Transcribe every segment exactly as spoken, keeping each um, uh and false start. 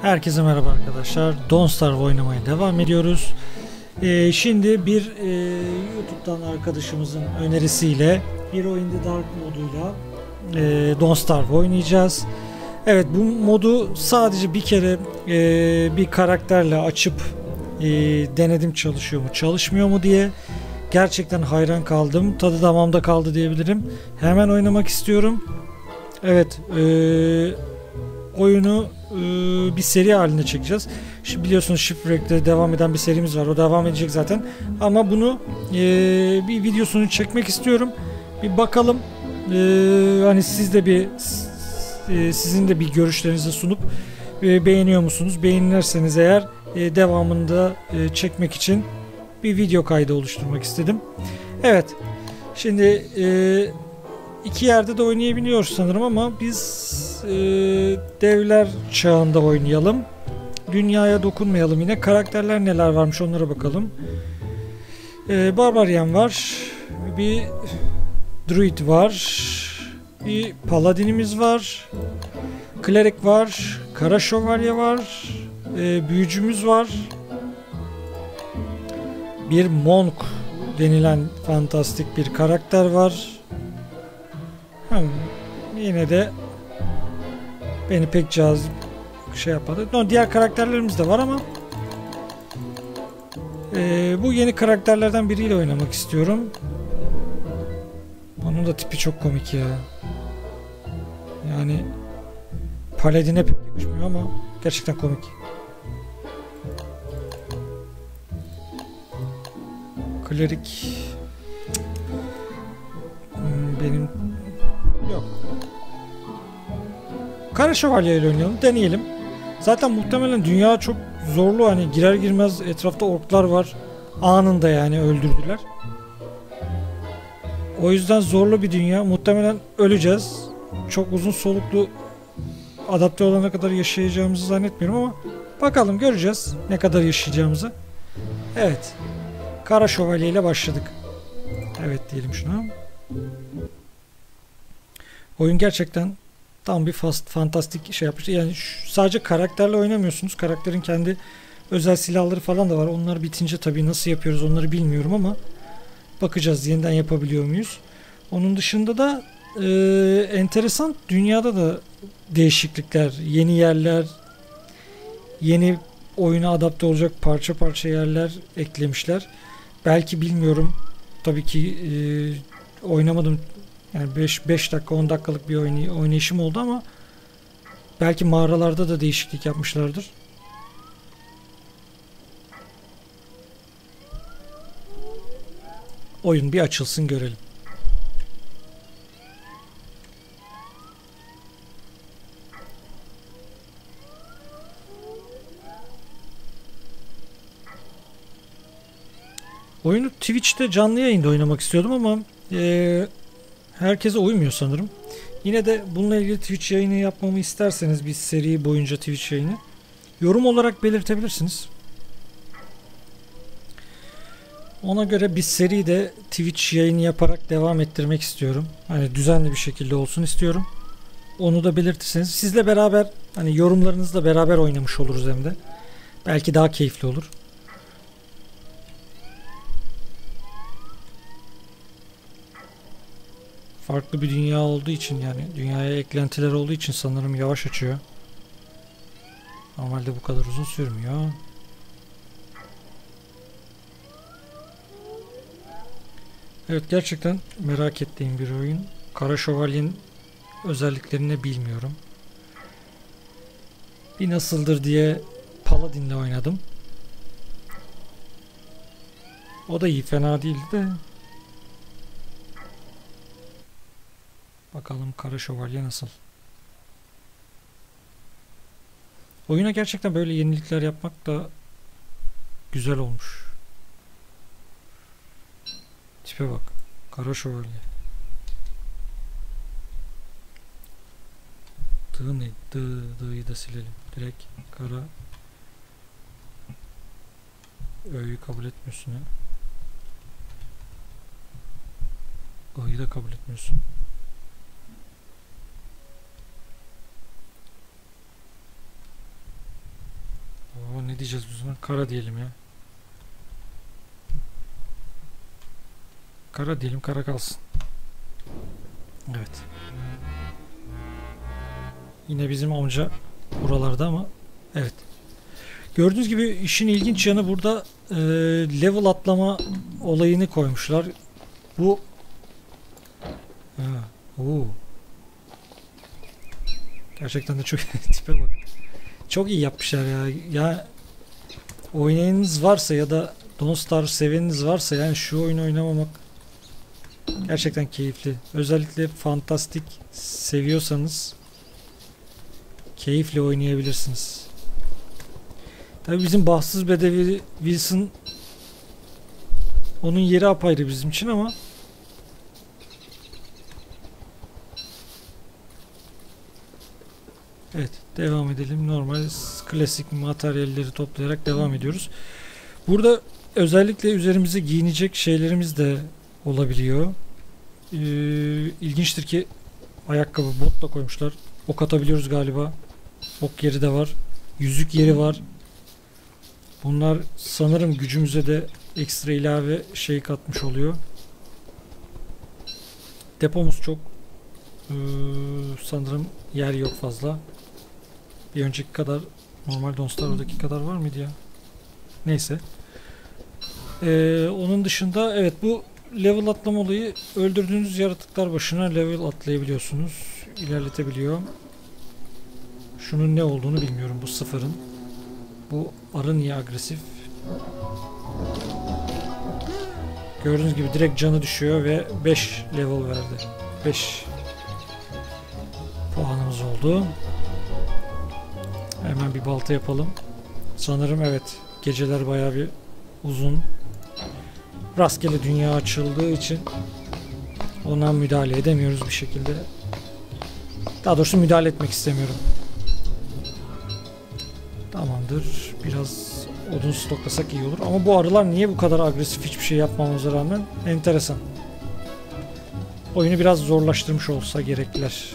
Herkese merhaba arkadaşlar. Don't Starve oynamaya devam ediyoruz. Ee, şimdi bir e, YouTube'dan arkadaşımızın önerisiyle Hero in the Dark moduyla e, Don't Starve oynayacağız. Evet, bu modu sadece bir kere e, bir karakterle açıp e, denedim, çalışıyor mu çalışmıyor mu diye. Gerçekten hayran kaldım. Tadı damağımda kaldı diyebilirim. Hemen oynamak istiyorum. Evet, e, oyunu e, bir seri halinde çekeceğiz. Şimdi biliyorsunuz Shipwreck'te devam eden bir serimiz var. O devam edecek zaten. Ama bunu e, bir videosunu çekmek istiyorum. Bir bakalım. E, hani siz de bir e, sizin de bir görüşlerinizi sunup e, beğeniyor musunuz? Beğenirseniz eğer e, devamında e, çekmek için bir video kaydı oluşturmak istedim. Evet. Şimdi e, iki yerde de oynayabiliyoruz sanırım ama biz e, devler çağında oynayalım. Dünyaya dokunmayalım yine. Karakterler neler varmış onlara bakalım. E, Barbarian var. Bir Druid var. Bir Paladinimiz var. Klerik var. Kara Şövalye var. E, büyücümüz var. Bir Monk denilen fantastik bir karakter var. Hmm, yine de beni pek cazip şey yapmadı. No, diğer karakterlerimiz de var ama e, bu yeni karakterlerden biriyle oynamak istiyorum. Onun da tipi çok komik ya. Yani Paladin'e pek yakışmıyor ama gerçekten komik. Klerik hmm, benim yok. Kara Şövalye ile oynayalım, deneyelim. Zaten muhtemelen dünya çok zorlu, hani girer girmez etrafta orklar var. Anında yani öldürdüler. O yüzden zorlu bir dünya. Muhtemelen öleceğiz. Çok uzun soluklu adapte olana kadar yaşayacağımızı zannetmiyorum ama bakalım, göreceğiz ne kadar yaşayacağımızı. Evet. Kara Şövalye ile başladık. Evet diyelim şuna. Oyun gerçekten tam bir fast, fantastik şey yapmış. Yani şu, sadece karakterle oynamıyorsunuz. Karakterin kendi özel silahları falan da var. Onlar bitince tabii nasıl yapıyoruz onları bilmiyorum ama bakacağız yeniden yapabiliyor muyuz. Onun dışında da e, enteresan, dünyada da değişiklikler, yeni yerler, yeni oyuna adapte olacak parça parça yerler eklemişler. Belki bilmiyorum. Tabii ki e, oynamadım. Yani beş dakika on dakikalık bir oynay oynayışım oldu ama belki mağaralarda da değişiklik yapmışlardır. Oyun bir açılsın görelim. Oyunu Twitch'te canlı yayında oynamak istiyordum ama e, herkese uymuyor sanırım. Yine de bununla ilgili Twitch yayını yapmamı isterseniz, bir seri boyunca Twitch yayını, yorum olarak belirtebilirsiniz. Ona göre bir seri de Twitch yayını yaparak devam ettirmek istiyorum. Hani düzenli bir şekilde olsun istiyorum. Onu da belirtirseniz sizle beraber, hani yorumlarınızla beraber oynamış oluruz hem de. Belki daha keyifli olur. Farklı bir dünya olduğu için, yani dünyaya eklentiler olduğu için sanırım yavaş açıyor. Normalde bu kadar uzun sürmüyor. Evet, gerçekten merak ettiğim bir oyun. Kara Şövalye'nin özelliklerini bilmiyorum. Bir nasıldır diye Paladin'le oynadım. O da iyi, fena değildi de. Bakalım Kara Şövalye nasıl. Oyuna gerçekten böyle yenilikler yapmak da güzel olmuş. Tipe bak. Kara Şövalye. Dı ne? Dı, dı'yı da silelim. Direkt kara. Ö'yü kabul etmiyorsun ya. O'yu da kabul etmiyorsun. Ne diyeceğiz biz buna? Kara diyelim ya. Kara diyelim, kara kalsın. Evet. Yine bizim amca buralarda ama evet. Gördüğünüz gibi işin ilginç yanı burada e, level atlama olayını koymuşlar. Bu ha, oo. Gerçekten de çok tipe bak. Çok iyi yapmışlar ya. Ya oynayanınız varsa ya da Don't Starve seveniniz varsa yani şu oyunu oynamamak gerçekten keyifli. Özellikle fantastik seviyorsanız keyifle oynayabilirsiniz. Tabii bizim bahtsız bedevi Wilson, onun yeri apayrı bizim için ama evet, devam edelim. Normal klasik materyalleri toplayarak devam ediyoruz. Burada özellikle üzerimize giyinecek şeylerimiz de olabiliyor. Ee, ilginçtir ki ayakkabı, bot da koymuşlar. Ok atabiliyoruz galiba. Ok yeri de var. Yüzük yeri var. Bunlar sanırım gücümüze de ekstra ilave şey katmış oluyor. Depomuz çok. Ee, sanırım yer yok fazla. Bir önceki kadar, normal Don't Starve'daki kadar var mıydı ya? Neyse. Ee, onun dışında evet, bu level atlama olayı, öldürdüğünüz yaratıklar başına level atlayabiliyorsunuz. İlerletebiliyor. Şunun ne olduğunu bilmiyorum. Bu sıfırın. Bu arı niye agresif? Gördüğünüz gibi direkt canı düşüyor ve beş level verdi. beş puanımız oldu. Hemen bir balta yapalım. Sanırım evet, geceler bayağı bir uzun. Rastgele dünya açıldığı için ona müdahale edemiyoruz bir şekilde. Daha doğrusu müdahale etmek istemiyorum. Tamamdır. Biraz odun stoklasak iyi olur. Ama bu arılar niye bu kadar agresif, hiçbir şey yapmamıza rağmen? Enteresan. Oyunu biraz zorlaştırmış olsa gerekler.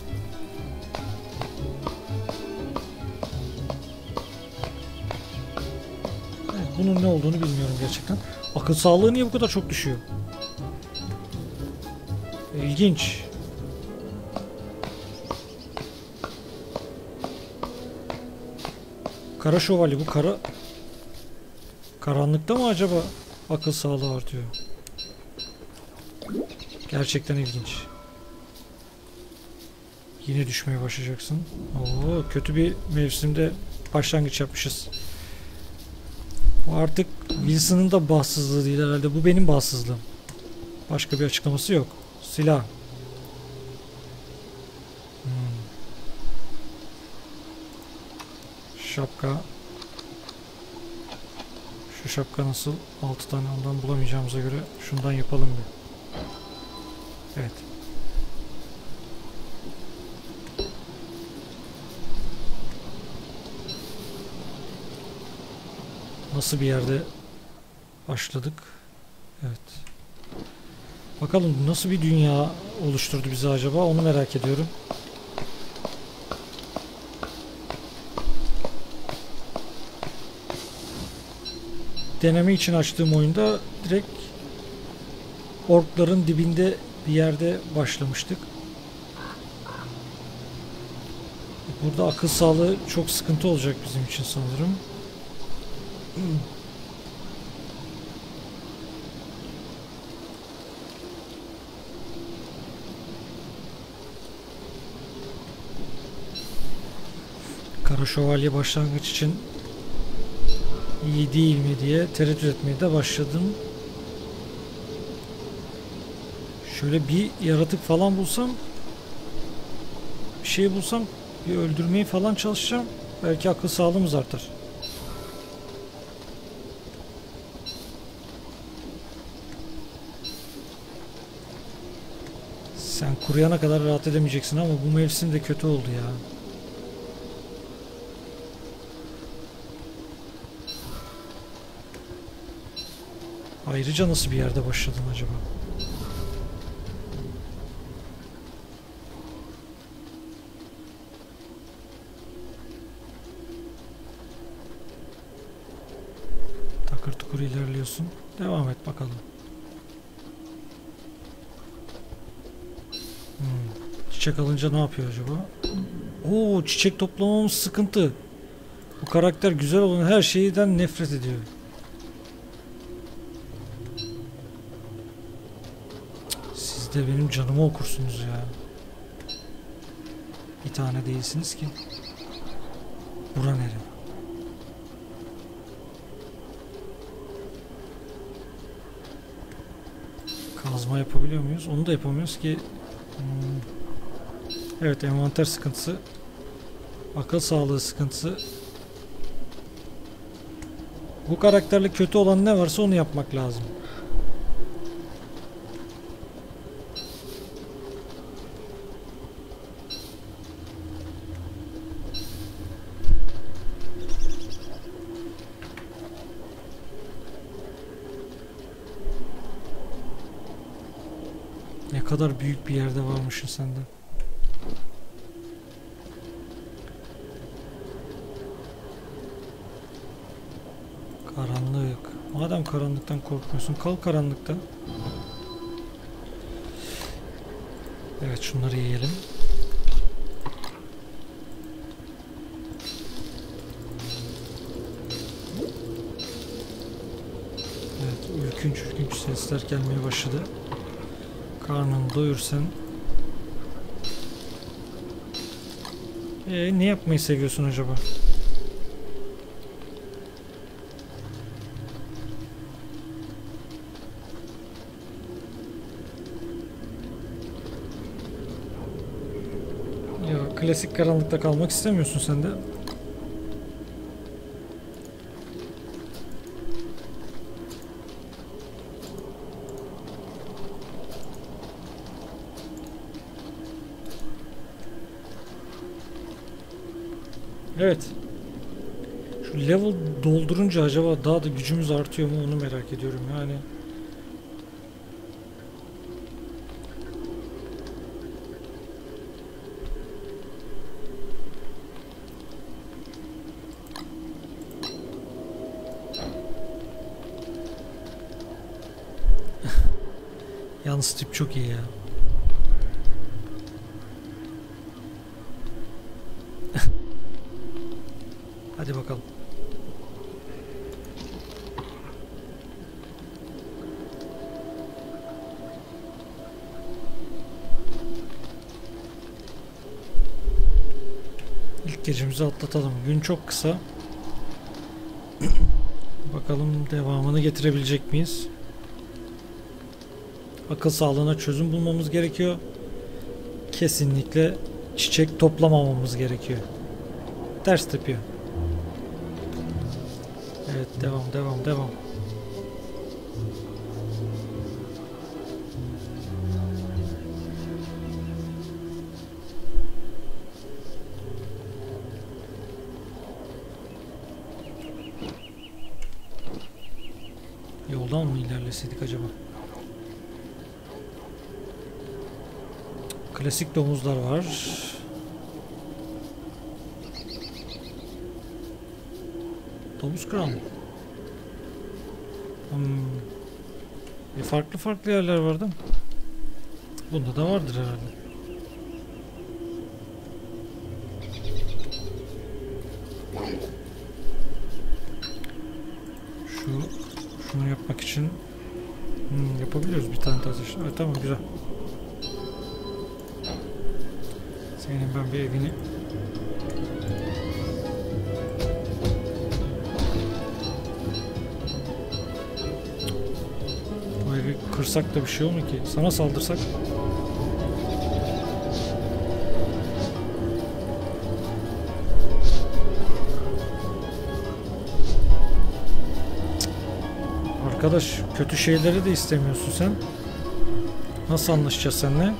Evet, bunun ne olduğunu bilmiyorum gerçekten. Akıl sağlığı niye bu kadar çok düşüyor? İlginç. Kara şövalye, bu kara karanlıkta mı acaba akıl sağlığı artıyor? Gerçekten ilginç. Yine düşmeye başlayacaksın. Oo, kötü bir mevsimde başlangıç yapmışız. Bu artık Wilson'ın da bahtsızlığı değil herhalde. Bu benim bahtsızlığım. Başka bir açıklaması yok. Silah. Hmm. Şapka. Şu şapka nasıl? altı tane ondan bulamayacağımıza göre şundan yapalım bir. Evet. Nasıl bir yerde başladık? Evet. Bakalım nasıl bir dünya oluşturdu bize acaba? Onu merak ediyorum. Deneme için açtığım oyunda direkt orkların dibinde bir yerde başlamıştık. Burada akıl sağlığı çok sıkıntı olacak bizim için sanırım. Kara şövalye başlangıç için iyi değil mi diye tereddüt etmeye de başladım. Şöyle bir yaratık falan bulsam, bir şey bulsam, bir öldürmeye falan çalışacağım. Belki akıl sağlığımız artar. Sen kuruyana kadar rahat edemeyeceksin ama bu mevsim de kötü oldu ya. Ayrıca nasıl bir yerde başladın acaba? çukur ilerliyorsun. Devam et bakalım. Hmm. Çiçek alınca ne yapıyor acaba? Oo, çiçek toplamamız sıkıntı. Bu karakter güzel olan her şeyden nefret ediyor. Siz de benim canımı okursunuz ya. Bir tane değilsiniz ki. Bura nere? Kazma yapabiliyor muyuz? Onu da yapamıyoruz ki. Hmm. Evet, envanter sıkıntısı. Akıl sağlığı sıkıntısı. Bu karakterle kötü olan ne varsa onu yapmak lazım. Ne kadar büyük bir yerde varmışsın sen de. Karanlık. Madem karanlıktan korkmuyorsun, kal karanlıkta. Evet, şunları yiyelim. Evet, ürkünç ürkünç sesler gelmeye başladı. Karnını doyursan. Ee, ne yapmayı seviyorsun acaba? Ya, klasik karanlıkta kalmak istemiyorsun sen de. Evet. Şu level doldurunca acaba daha da gücümüz artıyor mu onu merak ediyorum yani. Yalnız tip çok iyi ya. Hadi bakalım. İlk gecemizi atlatalım. Gün çok kısa. Bakalım devamını getirebilecek miyiz? Akıl sağlığına çözüm bulmamız gerekiyor. Kesinlikle çiçek toplamamamız gerekiyor. Ters tepiyor. Evet, devam devam devam. Yoldan mı ilerleseydik acaba? Klasik domuzlar var. Domuz kral mı? Hmm. E farklı farklı yerler vardı. Bunda da vardır herhalde. Şu şunu yapmak için hmm, yapabiliyoruz bir tane taş. Evet, tamam, güzel. Senin ben bir evini bu evi kırsak da bir şey olmuyor ki. Sana saldırsak. Arkadaş, kötü şeyleri de istemiyorsun sen. Nasıl anlaşacağız seninle?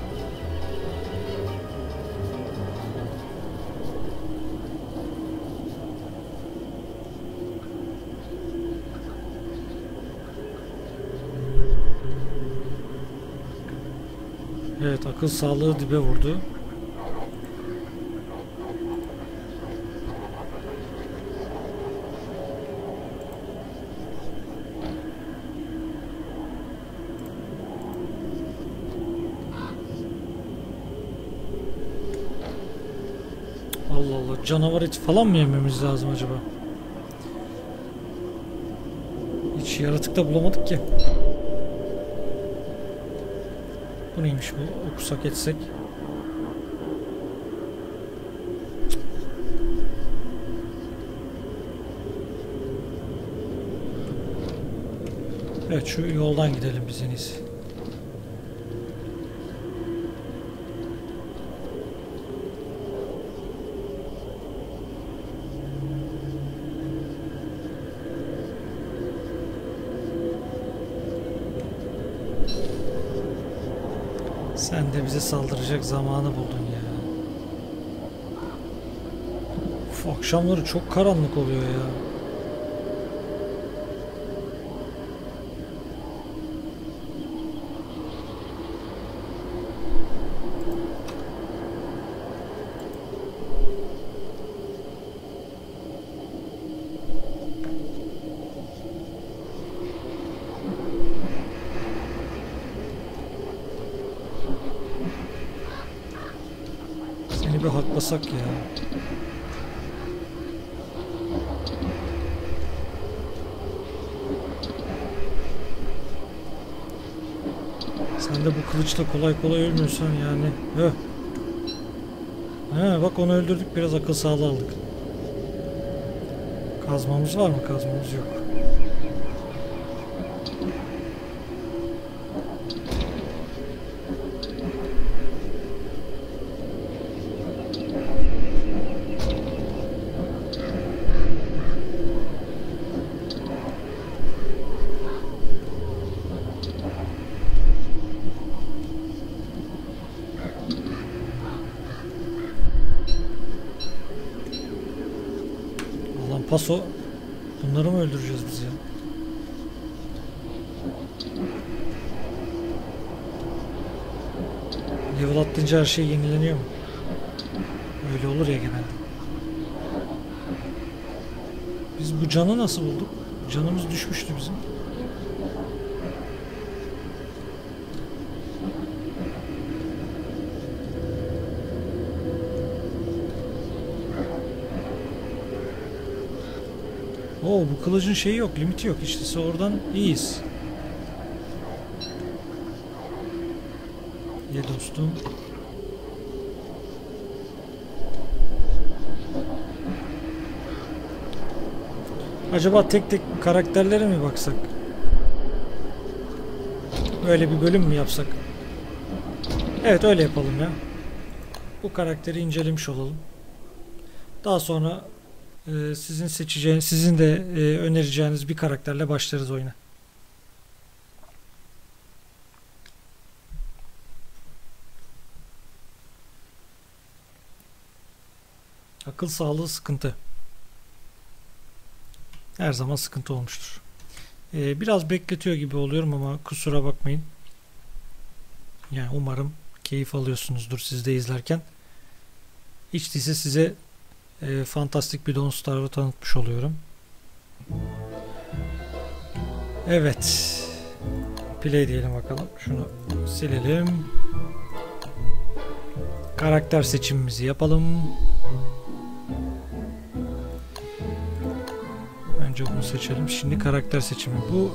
Evet, akıl sağlığı dibe vurdu. Allah Allah, canavar eti falan mı yememiz lazım acaba? Hiç yaratık da bulamadık ki. Bu neymiş bu? Okusak etsek. Evet, şu yoldan gidelim biz en iyisi. Sen de bize saldıracak zamanı buldun ya. Uf, akşamları çok karanlık oluyor ya. Seni bir haklasak ya. Sen de bu kılıçla kolay kolay ölmüyorsan yani. Höh. He, bak onu öldürdük, biraz akıl sağlığı aldık. Kazmamız var mı? Kazmamız yok. Lan paso. Bunları mı öldüreceğiz biz ya? Level atlayınca her şey yenileniyor mu? Öyle olur ya genelde. Biz bu canı nasıl bulduk? Canımız düşmüştü bizim. Oo, bu kılıcın şeyi yok, limiti yok. İşte oradan iyiyiz. Ye dostum. Acaba tek tek karakterlere mi baksak? Öyle bir bölüm mü yapsak? Evet, öyle yapalım ya. Bu karakteri incelemiş olalım. Daha sonra e, sizin seçeceğiniz, sizin de e, önereceğiniz bir karakterle başlarız oyuna. Akıl sağlığı sıkıntı. Her zaman sıkıntı olmuştur. Ee, biraz bekletiyor gibi oluyorum ama kusura bakmayın. Yani umarım keyif alıyorsunuzdur siz de izlerken. Hiç değilse size e, fantastik bir Don't Starve'ı tanıtmış oluyorum. Evet. Play diyelim bakalım. Şunu silelim. Karakter seçimimizi yapalım. Önce bunu seçelim. Şimdi karakter seçimi. Bu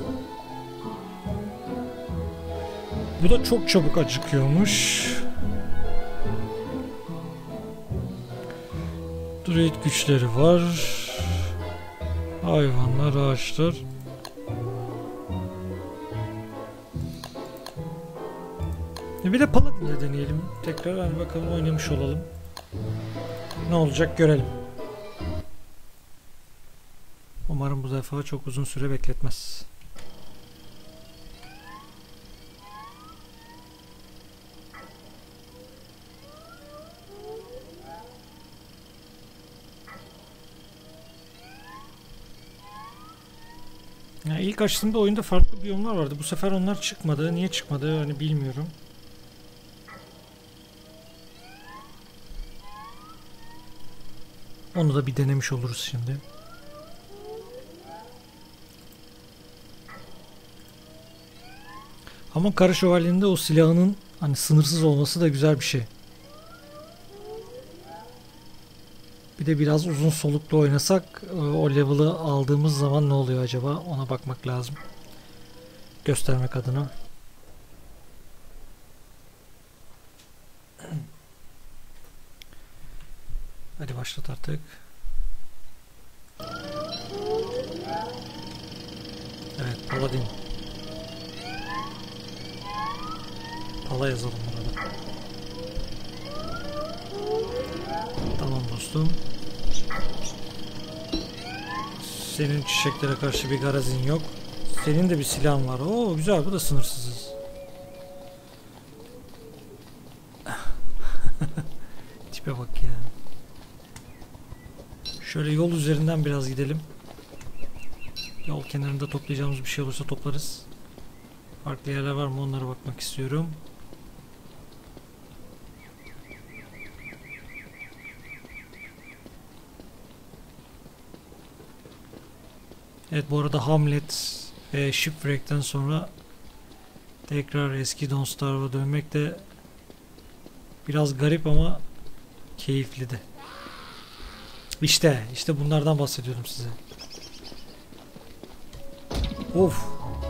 Bu da çok çabuk acıkıyormuş. Druid güçleri var. Hayvanlar, ağaçlar. Bir de Paladin'de deneyelim. Tekrar hani bakalım, oynamış olalım. Ne olacak görelim. Umarım bu defa çok uzun süre bekletmez. Yani ilk açtığımda oyunda farklı biyomlar vardı. Bu sefer onlar çıkmadı. Niye çıkmadı hani bilmiyorum. Onu da bir denemiş oluruz şimdi. Ama Kara Şövalye'nin de o silahının hani sınırsız olması da güzel bir şey. Bir de biraz uzun soluklu oynasak o level'ı aldığımız zaman ne oluyor acaba? Ona bakmak lazım. Göstermek adına. Hadi başlat artık. Evet, Paladin. Pala yazalım burada. Tamam dostum. Senin çiçeklere karşı bir garazin yok. Senin de bir silahın var. Oo güzel, bu da sınırsızız. Tipe bak ya. Şöyle yol üzerinden biraz gidelim. Yol kenarında toplayacağımız bir şey olursa toplarız. Farklı yerler var mı, onlara bakmak istiyorum. Evet, bu arada Hamlet ve Shipwreck'ten sonra tekrar eski Don't Starve'a dönmek de biraz garip ama keyifli de. İşte, işte bunlardan bahsediyordum size. Of.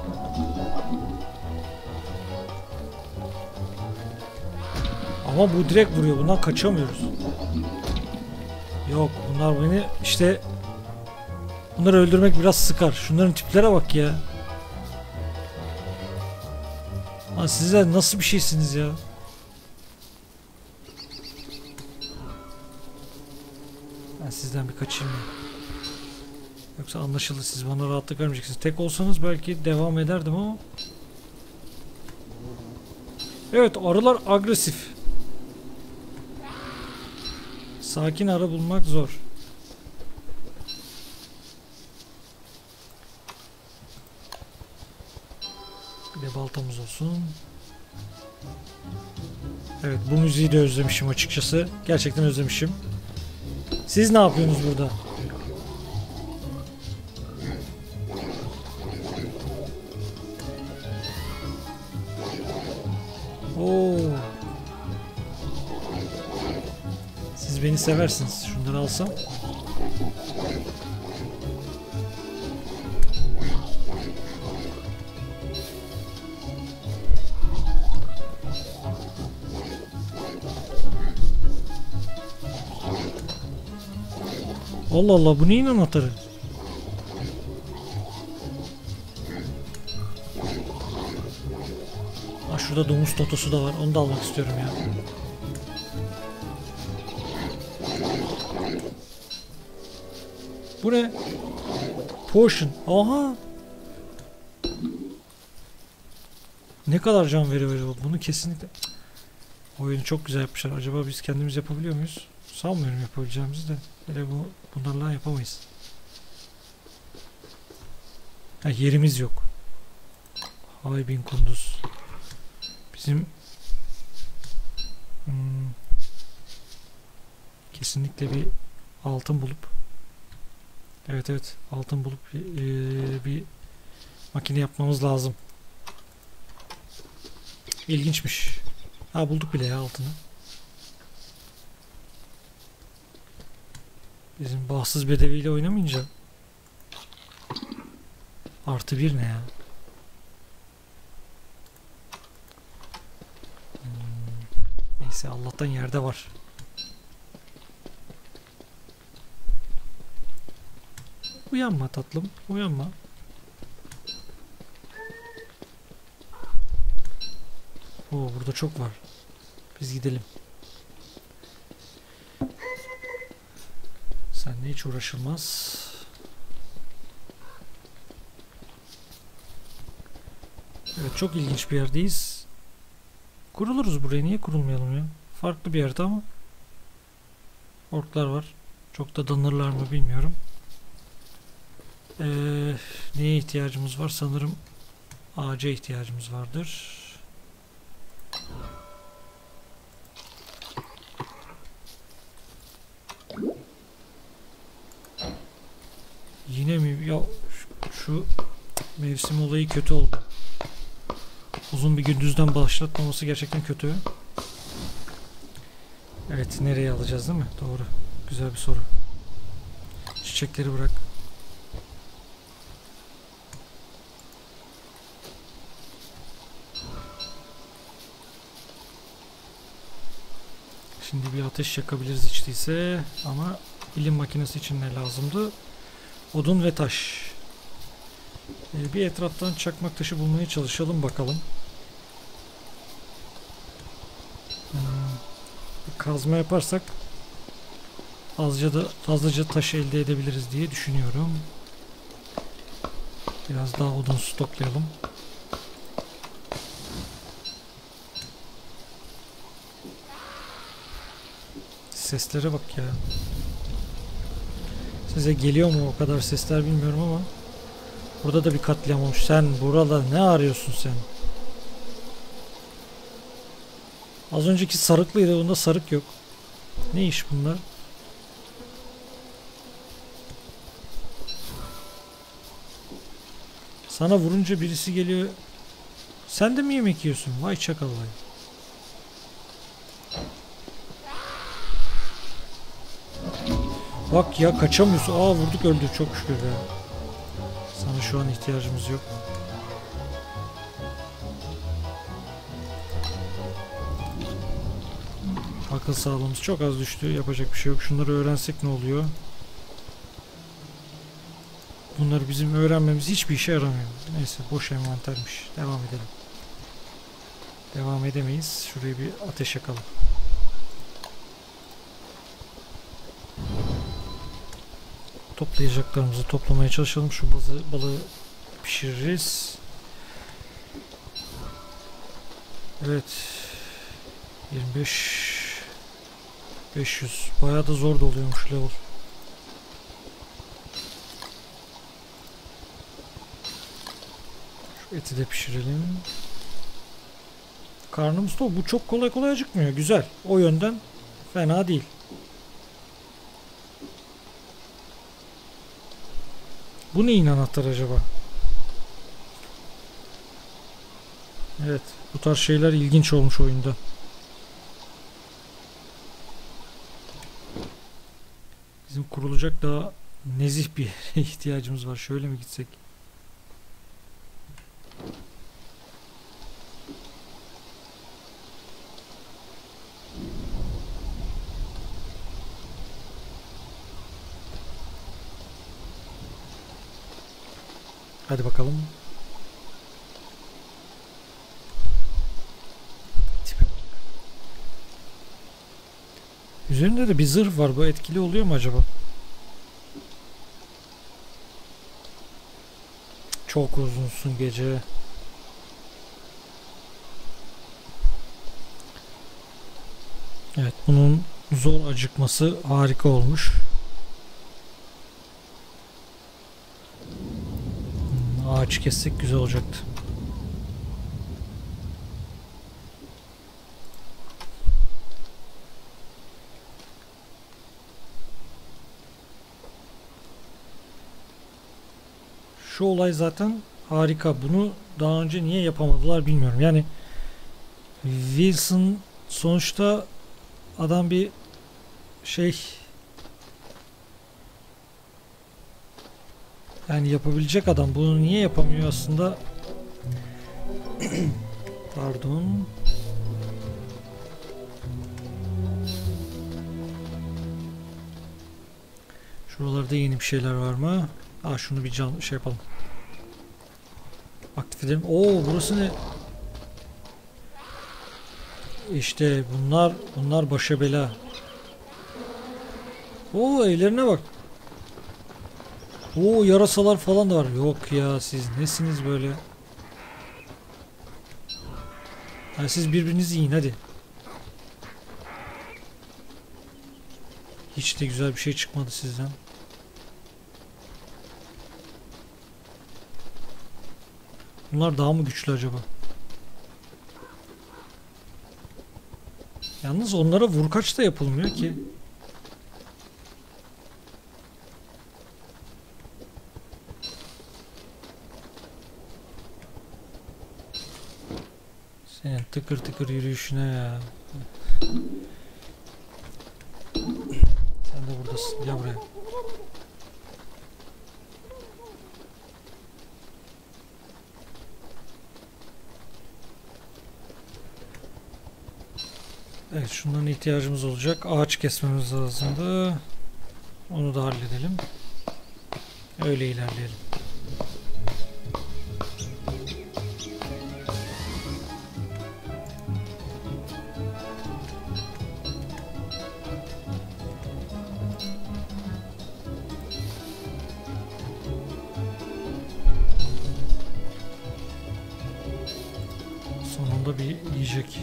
Ama bu direkt vuruyor. Bundan kaçamıyoruz. Yok, bunlar beni işte, bunları öldürmek biraz sıkar. Şunların tiplere bak ya. Lan sizler nasıl bir şeysiniz ya? Ben sizden bir kaçayım ya. Yoksa anlaşıldı, siz bana rahatlık vermeyeceksiniz. Tek olsanız belki devam ederdim ama. Evet, arılar agresif. Sakin arı bulmak zor. Bir de baltamız olsun. Evet, bu müziği de özlemişim açıkçası. Gerçekten özlemişim. Siz ne yapıyorsunuz burada? Oo. Siz beni seversiniz. Şunları alsam. Allah Allah, bu neyin anahtarı? Ha, şurada domuz totosu da var. Onu da almak istiyorum ya. Bu ne? Potion. Aha. Ne kadar can veriyor acaba? Bunu kesinlikle... Oyunu çok güzel yapmışlar. Acaba biz kendimiz yapabiliyor muyuz? Sanmıyorum yapabileceğimizi de. Hele bu, bunlarla yapamayız. Ha, yerimiz yok. Haybin kunduz. Bizim... Hmm, kesinlikle bir altın bulup... Evet evet, altın bulup bir, e, bir makine yapmamız lazım. İlginçmiş. Ha, bulduk bile ya altını. Bizim bahtsız bedeviyle oynamayınca. Artı bir ne ya? Hmm. Neyse, Allah'tan yerde var. Uyanma tatlım, uyanma. Oo, burada çok var. Biz gidelim. Seninle hiç uğraşılmaz. Evet, çok ilginç bir yerdeyiz. Kuruluruz buraya, niye kurulmayalım ya? Farklı bir yerde ama orklar var. Çok da danırlar mı bilmiyorum. Ee, neye ihtiyacımız var? Sanırım ağaca ihtiyacımız vardır. Yine mi? Ya şu, şu mevsim olayı kötü oldu. Uzun bir gündüzden başlatmaması gerçekten kötü. Evet, nereye alacağız değil mi? Doğru. güzel bir soru. Çiçekleri bırak. Şimdi bir ateş yakabiliriz hiç değilse. Ama bilim makinesi için ne lazımdı? Odun ve taş. Ee, bir etraftan çakmak taşı bulmaya çalışalım bakalım. Hmm, bir kazma yaparsak azca da fazlaca taş elde edebiliriz diye düşünüyorum. Biraz daha odun stoklayalım. Seslere bak ya. Size geliyor mu o kadar sesler bilmiyorum ama burada da bir katliam olmuş. Sen burada ne arıyorsun sen? Az önceki sarıklıydı, bunda sarık yok. Ne iş bunlar? Sana vurunca birisi geliyor. Sen de mi yemek yiyorsun? Vay çakal vay. Bak ya, kaçamıyorsun. Aa, vurduk öldü, çok şükür ya. Sana şu an ihtiyacımız yok. Akıl sağlığımız çok az düştü. Yapacak bir şey yok. Şunları öğrensek ne oluyor? Bunları bizim öğrenmemiz hiçbir işe yaramıyor. Neyse, boş envantermiş. Devam edelim. Devam edemeyiz. Şuraya bir ateş yakalım. Toplayacaklarımızı toplamaya çalışalım. Şu bazı balığı pişiririz. Evet. yirmi beş beş yüz. Bayağı da zor da oluyormuş level. Şu eti de pişirelim. Karnımız tok. Bu çok kolay kolay acıkmıyor. Güzel. O yönden fena değil. Bu neyin anahtarı acaba? Evet. Bu tarz şeyler ilginç olmuş oyunda. Bizim kurulacak daha nezih bir yere ihtiyacımız var. Şöyle mi gitsek? Hadi bakalım. Üzerinde de bir zırh var. Bu etkili oluyor mu acaba? Çok uzunsun gece. Evet, bunun zor acıkması harika olmuş. Hmm, ağaç kessek güzel olacaktı. Şu olay zaten harika. Bunu daha önce niye yapamadılar bilmiyorum. Yani Wilson sonuçta adam bir şey, yani yapabilecek adam. Bunu niye yapamıyor aslında? Pardon. Şuralarda yeni bir şeyler var mı? Aa, şunu bir can şey yapalım. Aktif edelim. Oo, burası ne? İşte bunlar bunlar başa bela. Oo, evlerine bak. Oo, yarasalar falan da var. Yok ya, siz nesiniz böyle? Yani siz birbirinizi yiyin hadi. Hiç de güzel bir şey çıkmadı sizden. Bunlar daha mı güçlü acaba? Yalnız onlara vurkaç da yapılmıyor ki. Senin tıkır tıkır yürüyüşüne ya. Sen de buradasın. Gel buraya. Evet, şundan ihtiyacımız olacak. Ağaç kesmemiz lazımdı. Onu da halledelim. Öyle ilerleyelim. Sonunda bir yiyecek.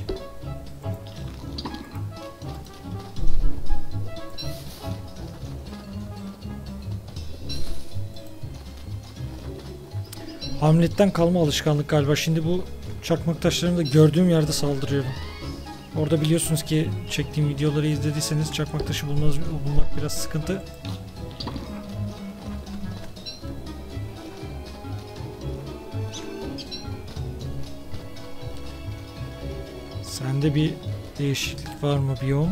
Hamlet'ten kalma alışkanlık galiba. Şimdi bu çakmak taşlarını da gördüğüm yerde saldırıyorum. Orada biliyorsunuz ki çektiğim videoları izlediyseniz çakmak taşı bulmaz, bulmak biraz sıkıntı. Sende bir değişiklik var mı biyom?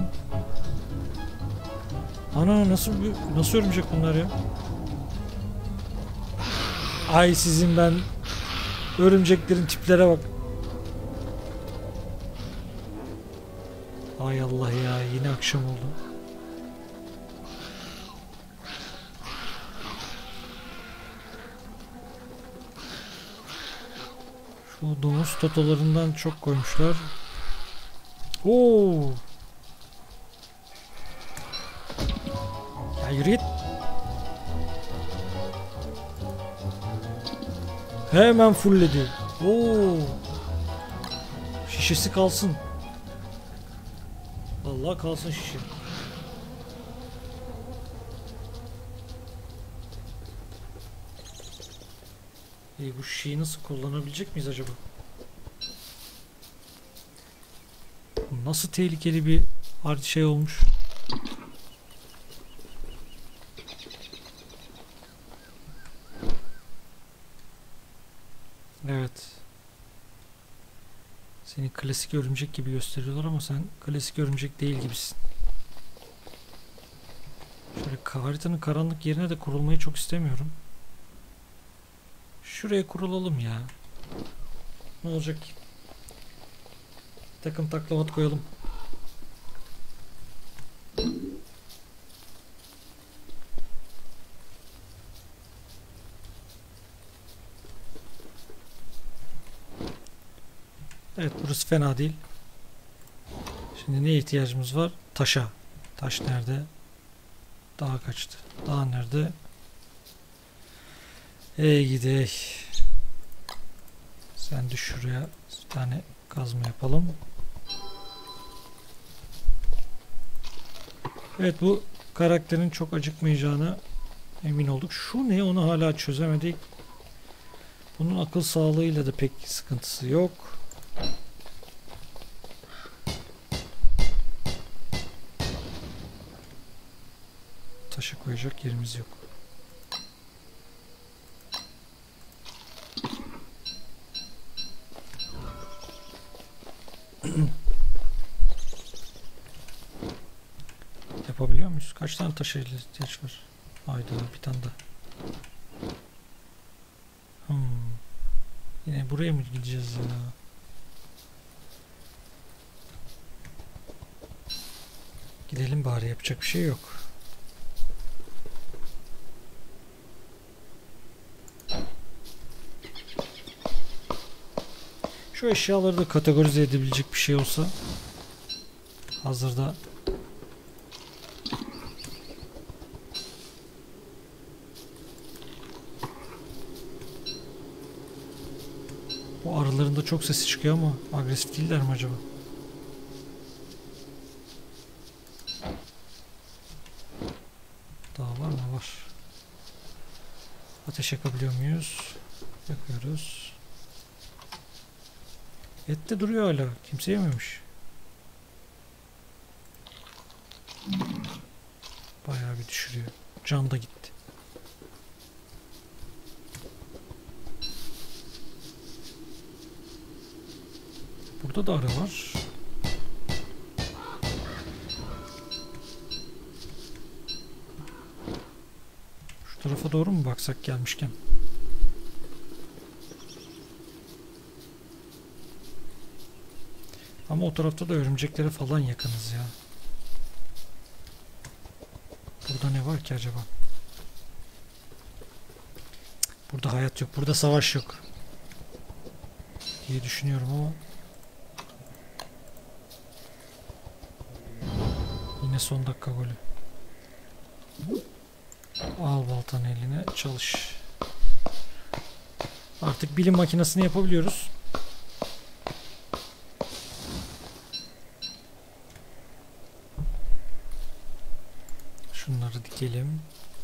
Ana nasıl nasıl örümcek bunlar ya? Ay sizin ben örümceklerin tiplere bak. Ay Allah ya, yine akşam oldu. Şu domuz totolarından çok koymuşlar. Oo. Ya yürü git. Hemen fullledi. Oo. Şişesi kalsın. Vallahi kalsın şişe. E bu şişeyi nasıl kullanabilecek miyiz acaba? Nasıl tehlikeli bir şey olmuş. Evet. Seni klasik örümcek gibi gösteriyorlar ama sen klasik örümcek değil gibisin. Şöyle haritanın karanlık yerine de kurulmayı çok istemiyorum. Şuraya kurulalım ya. Ne olacak ki? Takım taklavat koyalım. Evet, burası fena değil. Şimdi neye ihtiyacımız var? Taşa. Taş nerede? Dağ kaçtı. Dağ nerede? Ey gidey. Sen düş şuraya. Bir tane kazma yapalım. Evet, bu karakterin çok acıkmayacağına emin olduk. Şu ne, onu hala çözemedik. Bunun akıl sağlığıyla da pek sıkıntısı yok. Taşı koyacak yerimiz yok. Yapabiliyor muyuz? Kaç tane taşa ihtiyaç var? Hayda, bir tane daha. Hmm. Yine buraya mı gideceğiz ya? Gidelim bari, yapacak bir şey yok. Şu eşyaları da kategorize edebilecek bir şey olsa hazırda. Bu arıların da çok sesi çıkıyor ama agresif değiller mi acaba? Daha var mı? Var. Ateş yakabiliyor muyuz? Yakıyoruz. Et de duruyor hala. Kimse yememiş. Bayağı bir düşürüyor. Can da gitti. Burada da arı var. Şu tarafa doğru mu baksak gelmişken? Ama o tarafta da örümceklere falan yakınız ya. Burada ne var ki acaba? Burada hayat yok. Burada savaş yok diye düşünüyorum ama yine son dakika golü. Al baltanı eline, çalış. Artık bilim makinesini yapabiliyoruz. Şunları dikelim.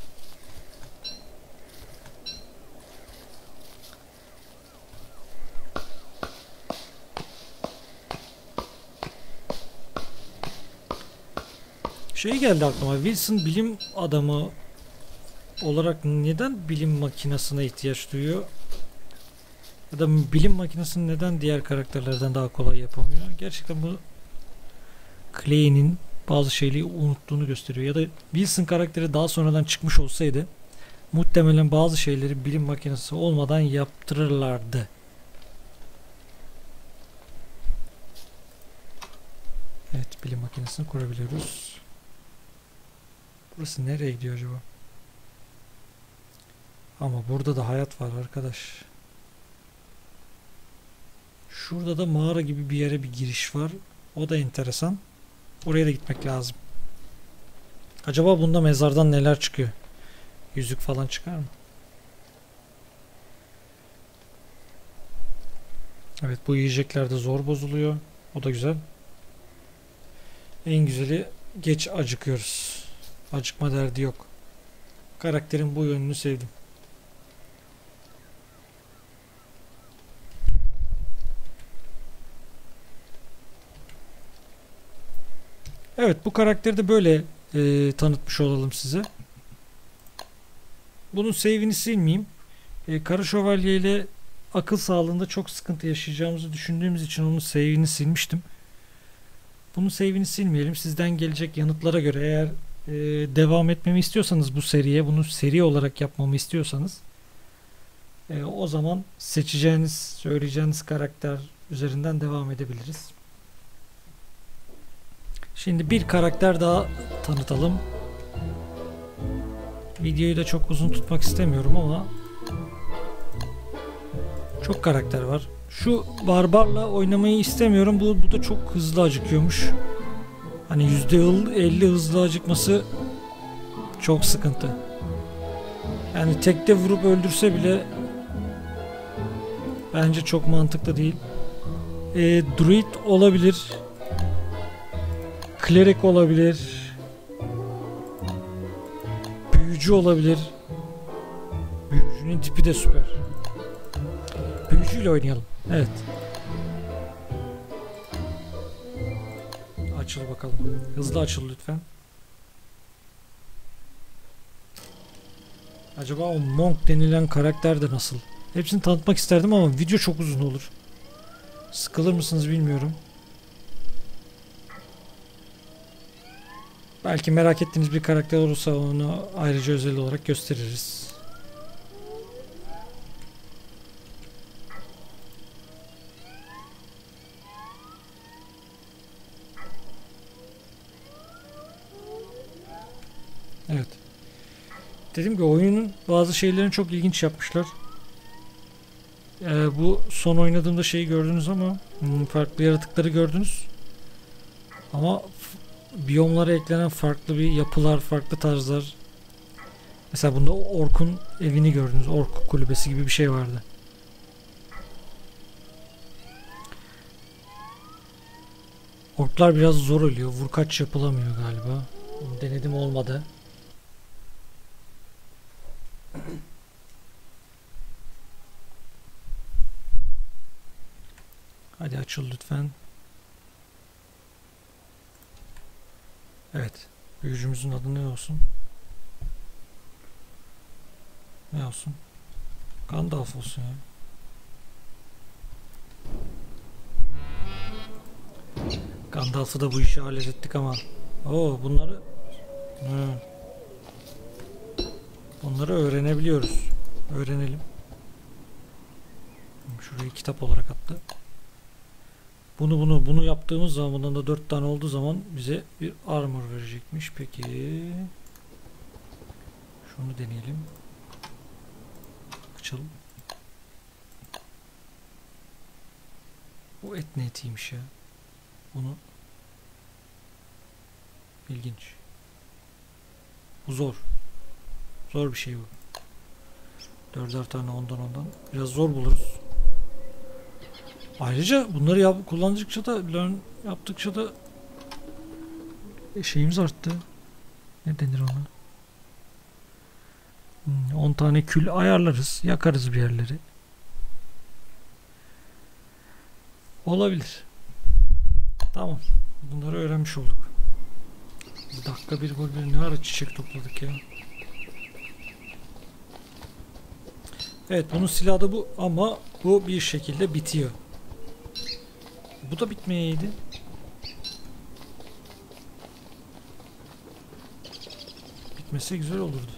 Şey geldi aklıma. Wilson bilim adamı olarak neden bilim makinesine ihtiyaç duyuyor? Ya da bilim makinesini neden diğer karakterlerden daha kolay yapamıyor? Gerçekten bu Clay'nin bazı şeyleri unuttuğunu gösteriyor. Ya da Wilson karakteri daha sonradan çıkmış olsaydı muhtemelen bazı şeyleri bilim makinesi olmadan yaptırırlardı. Evet, bilim makinesini kurabiliyoruz. Burası nereye gidiyor acaba? Ama burada da hayat var arkadaş. Şurada da mağara gibi bir yere bir giriş var. O da enteresan. Oraya da gitmek lazım. Acaba bunda mezardan neler çıkıyor? Yüzük falan çıkar mı? Evet, bu yiyecekler de zor bozuluyor. O da güzel. En güzeli geç acıkıyoruz. Acıkma derdi yok. Karakterin bu yönünü sevdim. Evet, bu karakteri de böyle e, tanıtmış olalım size. Bunun save'ini silmeyeyim. E, Kara Şövalye ile akıl sağlığında çok sıkıntı yaşayacağımızı düşündüğümüz için onun save'ini silmiştim. Bunun save'ini silmeyelim. Sizden gelecek yanıtlara göre eğer e, devam etmemi istiyorsanız bu seriye, bunu seri olarak yapmamı istiyorsanız e, o zaman seçeceğiniz, söyleyeceğiniz karakter üzerinden devam edebiliriz. Şimdi bir karakter daha tanıtalım. Videoyu da çok uzun tutmak istemiyorum ama çok karakter var. Şu barbarla oynamayı istemiyorum. Bu, bu da çok hızlı acıkıyormuş. Hani yüzde elli hızlı acıkması çok sıkıntı. Yani tekte vurup öldürse bile bence çok mantıklı değil. E, druid olabilir. Klerik olabilir. Büyücü olabilir. Büyücünün tipi de süper. Büyücüyle oynayalım. Evet. Açıl bakalım. Hızlı açıl lütfen. Acaba o Monk denilen karakter de nasıl? Hepsini tanıtmak isterdim ama video çok uzun olur. Sıkılır mısınız bilmiyorum. Belki merak ettiğiniz bir karakter olursa onu ayrıca özel olarak gösteririz. Evet. Dediğim gibi oyunun bazı şeylerini çok ilginç yapmışlar. Ee, bu son oynadığımda şeyi gördünüz ama farklı yaratıkları gördünüz. Ama biyomlara eklenen farklı bir yapılar, farklı tarzlar. Mesela bunda Ork'un evini gördünüz. Ork kulübesi gibi bir şey vardı. Orklar biraz zor ölüyor. Vurkaç yapılamıyor galiba. Denedim, olmadı. Hadi açıl lütfen. Evet. Büyücümüzün adı ne olsun? Ne olsun? Gandalf olsun ya. Gandalf'ı da bu işi hallettik ama. Oo, bunları. Hı. Onları öğrenebiliyoruz. Öğrenelim. Şurayı kitap olarak attı. Bunu bunu bunu yaptığımız zaman, bundan da dört tane olduğu zaman bize bir armor verecekmiş. Peki. Şunu deneyelim. Açalım. Bu et ne etiymiş ya. Bunu ilginç. Bu zor. Zor bir şey bu. Dörder tane ondan ondan. Biraz zor buluruz. Ayrıca bunları yap kullandıkça da learn yaptıkça da şeyimiz arttı. Ne denir ona? Hmm, on tane kül ayarlarız. Yakarız bir yerleri. Olabilir. Tamam. Bunları öğrenmiş olduk. Bir dakika bir gol bir ne ara çiçek topladık ya. Evet, bunun silahı da bu ama bu bir şekilde bitiyor. Bu da bitmeyeydi. Bitmese güzel olurdu.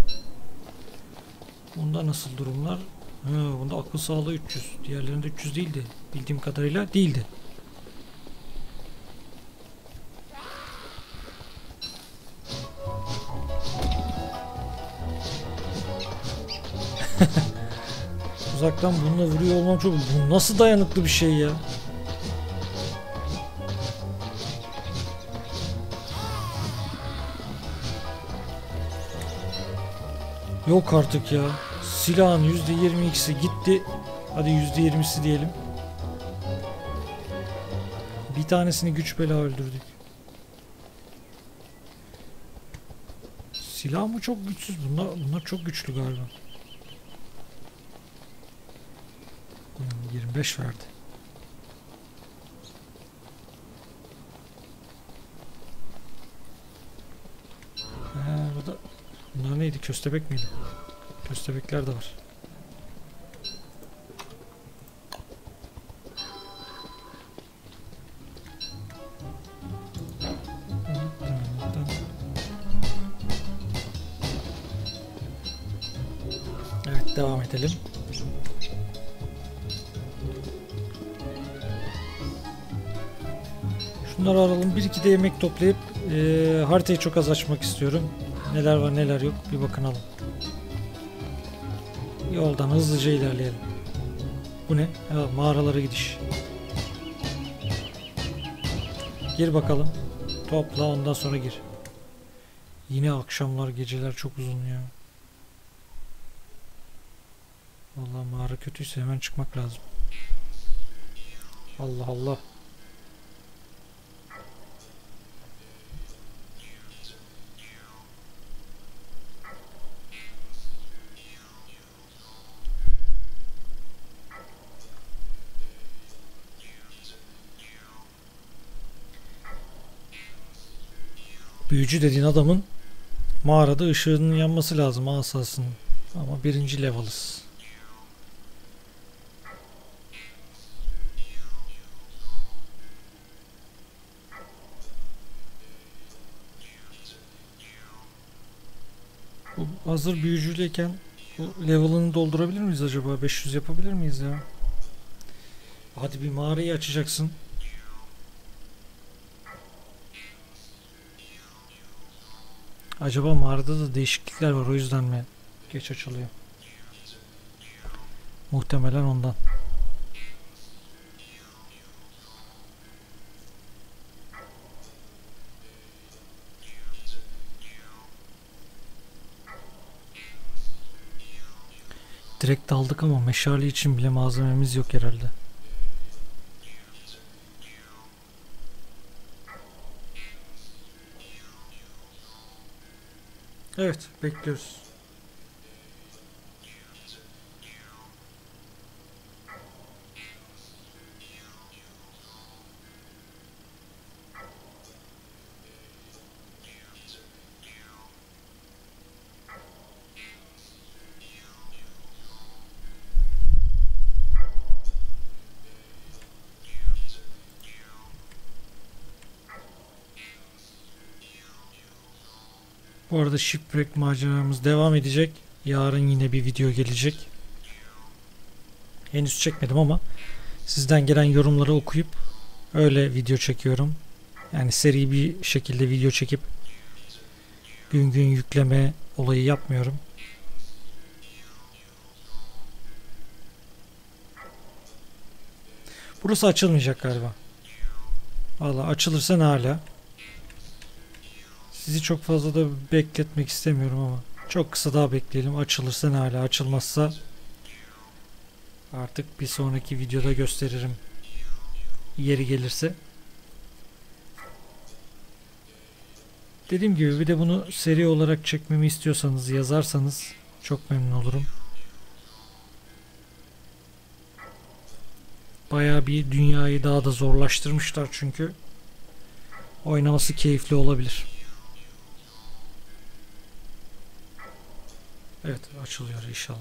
Bunda nasıl durumlar? Ha, bunda akıl sağlığı üç yüz. Diğerlerinde üç yüz değildi. Bildiğim kadarıyla değildi. Uzaktan bununla vuruyor olmam çok... Bu nasıl dayanıklı bir şey ya? Yok artık ya. Silahın yüzde yirmi ikisi gitti. Hadi yüzde yirmisi diyelim. Bir tanesini güç bela öldürdük. Silah mı çok güçsüz? Bunlar, bunlar çok güçlü galiba. yirmi beş verdi. Ha, bu da... Bunlar neydi? Köstebek miydi? Köstebekler de var. Evet, devam edelim. Şunları aralım. Bir iki de yemek toplayıp e, haritayı çok az açmak istiyorum. Neler var neler yok bir bakınalım. Yoldan hızlıca ilerleyelim. Bu ne? Ha, mağaralara gidiş. Gir bakalım. Topla, ondan sonra gir. Yine akşamlar, geceler çok uzun ya. Vallahi mağara kötüyse hemen çıkmak lazım. Allah Allah. Büyücü dediğin adamın mağarada ışığının yanması lazım asasının. Ama birinci level'ız. Bu hazır büyücüyleyken bu level'ını doldurabilir miyiz acaba? beş yüz yapabilir miyiz ya? Hadi bir mağarayı açacaksın. Acaba mağarada da değişiklikler var, o yüzden mi geç açılıyor? Muhtemelen ondan. Direkt aldık ama meşale için bile malzememiz yok herhalde. Evet, bekliyoruz. Bu arada Shipwreck maceramız devam edecek. Yarın yine bir video gelecek. Henüz çekmedim ama sizden gelen yorumları okuyup öyle video çekiyorum. Yani seri bir şekilde video çekip gün gün yükleme olayı yapmıyorum. Burası açılmayacak galiba. Vallahi açılırsa ne hala. Sizi çok fazla da bekletmek istemiyorum ama çok kısa daha bekleyelim. Açılırsa ne hala, açılmazsa artık bir sonraki videoda gösteririm. Yeri gelirse. Dediğim gibi bir de bunu seri olarak çekmemi istiyorsanız yazarsanız çok memnun olurum. Bayağı bir dünyayı daha da zorlaştırmışlar çünkü. Oynaması keyifli olabilir. Evet, açılıyor inşallah.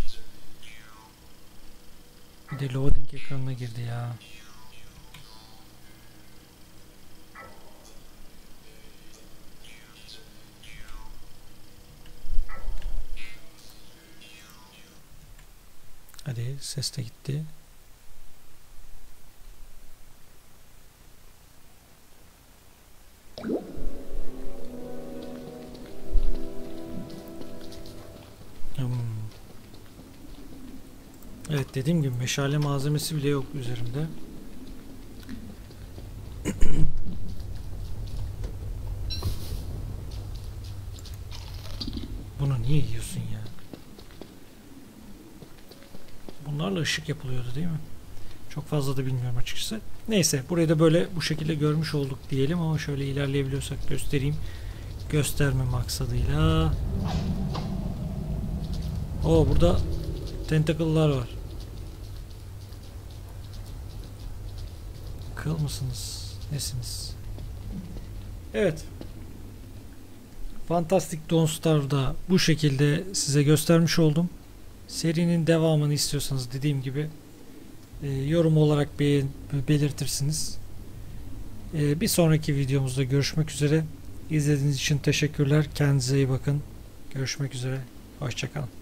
Bir de loading ekranına girdi ya. Hadi, ses de gitti. Hmm. Evet, dediğim gibi meşale malzemesi bile yok üzerimde. Bunu niye yiyorsun ya? Bunlarla ışık yapılıyordu değil mi? Çok fazla da bilmiyorum açıkçası. Neyse, burayı da böyle bu şekilde görmüş olduk diyelim ama şöyle ilerleyebiliyorsak göstereyim. Gösterme maksadıyla. Oo, burada tentacle'lar var. Kıl mısınız? Nesiniz? Evet. Fantastic Don't Starve'da bu şekilde size göstermiş oldum. Serinin devamını istiyorsanız dediğim gibi e, yorum olarak be belirtirsiniz. E, bir sonraki videomuzda görüşmek üzere. İzlediğiniz için teşekkürler. Kendinize iyi bakın. Görüşmek üzere. Hoşça kalın.